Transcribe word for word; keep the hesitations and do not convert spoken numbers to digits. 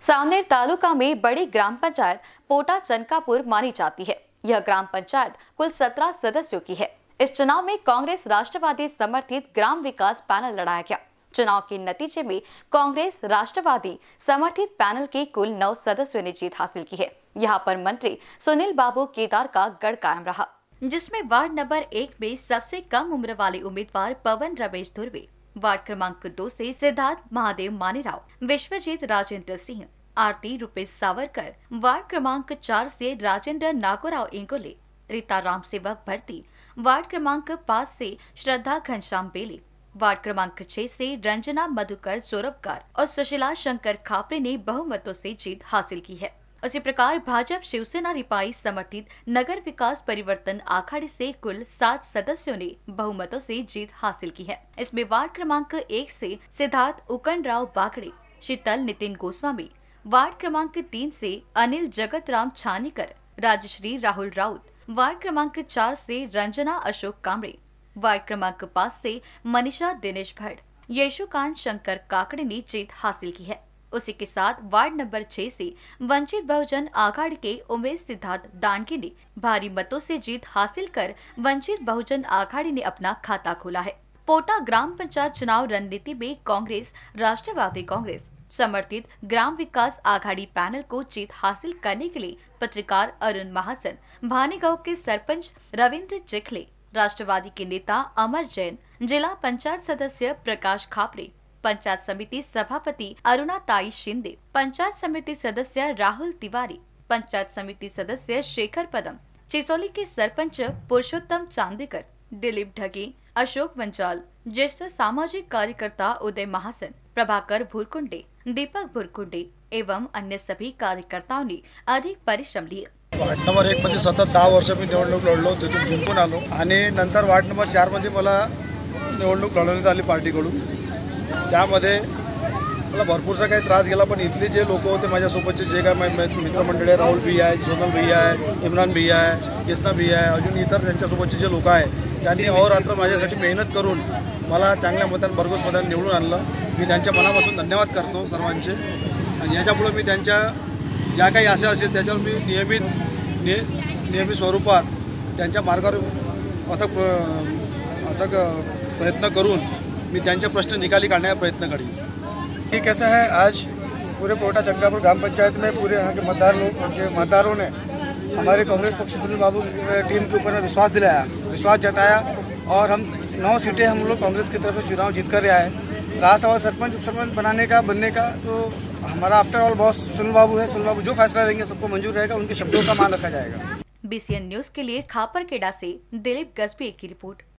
सांगनेर तालुका में बड़ी ग्राम पंचायत पोटा चनकापुर मानी जाती है। यह ग्राम पंचायत कुल सत्रह सदस्यों की है। इस चुनाव में कांग्रेस राष्ट्रवादी समर्थित ग्राम विकास पैनल लड़ाया गया। चुनाव के नतीजे में कांग्रेस राष्ट्रवादी समर्थित पैनल के कुल नौ सदस्यों ने जीत हासिल की है। यहाँ पर मंत्री सुनील बाबू केदार का गढ़ कायम रहा, जिसमें वार्ड नंबर एक में सबसे कम उम्र वाले उम्मीदवार पवन रमेश धुर्वे, वार्ड क्रमांक दो से सिद्धार्थ महादेव मानीराव, विश्वजीत राजेंद्र सिंह, आरती रूपेश सावरकर, वार्ड क्रमांक चार से राजेंद्र नागोराव इंगोले, रीता राम सेवक भर्ती, वार्ड क्रमांक पाँच से श्रद्धा घनश्याम बेले, वार्ड क्रमांक छह से रंजना मधुकर सोरबकार और सुशीला शंकर खापरे ने बहुमतों से जीत हासिल की है। उसी प्रकार भाजपा शिवसेना रिपाई समर्थित नगर विकास परिवर्तन आखाड़े से कुल सात सदस्यों ने बहुमतों से जीत हासिल की है। इसमें वार्ड क्रमांक एक से सिद्धार्थ उकनराव बागड़े, शीतल नितिन गोस्वामी, वार्ड क्रमांक तीन से अनिल जगत राम छानीकर, राजश्री राहुल राउत, वार्ड क्रमांक चार से रंजना अशोक कामरे, वार्ड क्रमांक पाँच से मनीषा दिनेश भट्ट, यशुकांत शंकर काकड़े ने जीत हासिल की है। उसी के साथ वार्ड नंबर छह से वंचित बहुजन आघाड़ी के उमेश सिद्धार्थ दानगी ने भारी मतों से जीत हासिल कर वंचित बहुजन आघाड़ी ने अपना खाता खोला है। पोटा ग्राम पंचायत चुनाव रणनीति में कांग्रेस राष्ट्रवादी कांग्रेस समर्थित ग्राम विकास आघाड़ी पैनल को जीत हासिल करने के लिए पत्रकार अरुण महाजन, भानेगांव के सरपंच रविंद्र चिखले, राष्ट्रवादी के नेता अमर जैन, जिला पंचायत सदस्य प्रकाश खापरे, पंचायत समिति सभापति अरुणा ताई शिंदे, पंचायत समिति सदस्य राहुल तिवारी, पंचायत समिति सदस्य शेखर पदम, चिसोली के सरपंच पुरुषोत्तम चांदीकर, दिलीप ढगे, अशोक वंजाल, ज्येष्ठ सामाजिक कार्यकर्ता उदय महासन, प्रभाकर भुरकुंडे, दीपक भुरकुंडे एवं अन्य सभी कार्यकर्ताओं ने अधिक परिश्रम लिए। वार्ड नंबर एक मध्ये सतत दहा वर्ष मी निवडणूक लढलो, तिथून जिंकून आलो आणि नंतर वार्ड नंबर चार मध्ये मला निवडणूक लढवण्यात आली पार्टीकडून। त्यामध्ये मला भरपूरसा काही त्रास गेला, पण इथले जे लोक होते माझ्यासोबतचे जे काय मित्रमंडळी आहे, राहुल भैया आहे, सोनल भैया आहे, इम्रान भैया आहे, कृष्णा भैया आहे, अजून इतर त्यांच्यासोबतचे जे लोक आहेत त्यांनी अहोरात्र माझ्यासाठी मेहनत करून मला चांगल्या मतांनी भरघोस मतांनी निवडून आणलं। मी त्यांच्या मनापासून धन्यवाद करतो सर्वांचे। आणि याच्यापुढे मी त्यांच्या ज्या काही आशा असेल त्याच्यावर मी नियमित नियमित स्वरूपात त्यांच्या मार्गावर अथक अथक प्रयत्न करून मी त्यांचे प्रश्न निकाली काढण्याचा प्रयत्न करेन। ये कैसा है, आज पूरे पोटा चनकापुर ग्राम पंचायत में पूरे यहाँ के मतदार लोग के मतदारों ने हमारे कांग्रेस पक्ष सुनील बाबू टीम के ऊपर विश्वास दिलाया, विश्वास जताया और हम नौ सीटें हम लोग कांग्रेस की तरफ से चुनाव जीत कर आए। राज्यसभा सरपंच उप सरपंच बनाने का बनने का तो हमारा after all boss Sunil Babu है। सुनील बाबू जो फैसला लेंगे सबको मंजूर रहेगा, उनके शब्दों का मान रखा जाएगा। बीसीएन न्यूज के लिए खापरखेड़ा से दिलीप गजबी की रिपोर्ट।